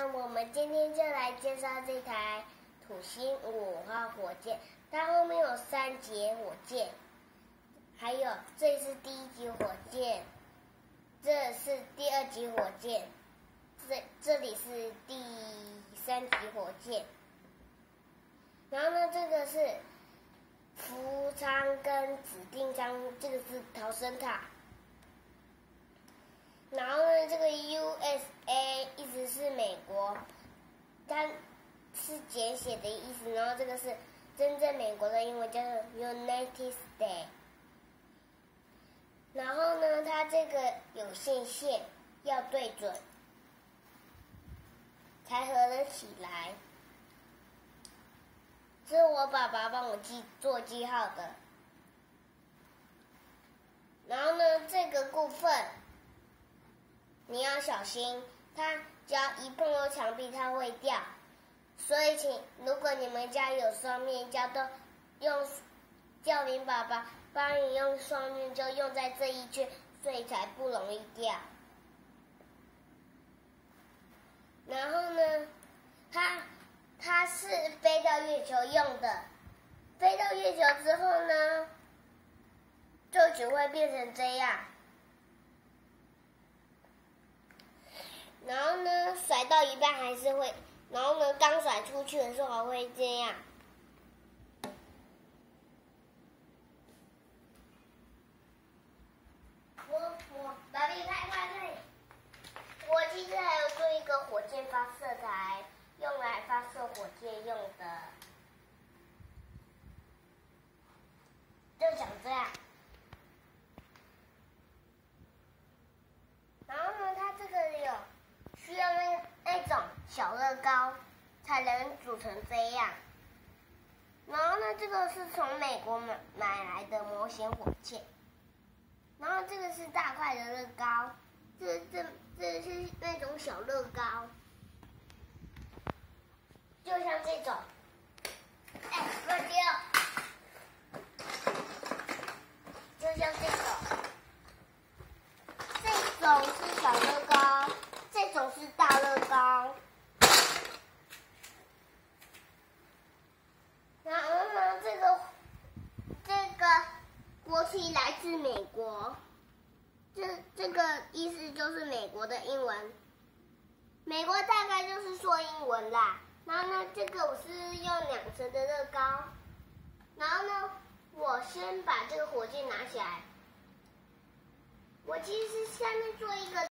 那我们今天就来介绍这台土星5号火箭，它后面有3节火箭，还有这是第1级火箭，这是第2级火箭，这里是第3级火箭。然后呢，这个是扶舱跟指定舱，这个是逃生塔。然后呢，这个 USA 意思是美国，它是简写的意思。然后这个是真正美国的英文，叫做 United States。然后呢，它这个有线要对准，才合得起来。这是我爸爸帮我做记号的。然后呢，这个部分你要小心，它只要一碰到墙壁，它会掉。所以如果你们家有双面胶，都叫你爸爸帮你用双面胶用在这一圈，所以才不容易掉。然后呢，它是飞到月球用的，飞到月球之后呢，就只会变成这样。然后呢，甩到一半还是会，然后呢，刚甩出去的时候还会这样。爸比看，我其实还有做一个火箭发射台，用来发射火箭用的，就长这样。然后呢，它这个有需要那种小乐高才能组成这样。然后呢，这个是从美国买来的模型火箭。然后这个是大块的乐高，这是那种小乐高，就像这种。乱丢，就像这种。这种是小乐高，这种是大乐高。然后呢，这个国旗来自美国，这个意思就是美国的英文。美国大概就是说英文啦。然后呢，这个我是用2层的乐高。然后呢，我先把这个火箭拿起来。我其实是下面做一个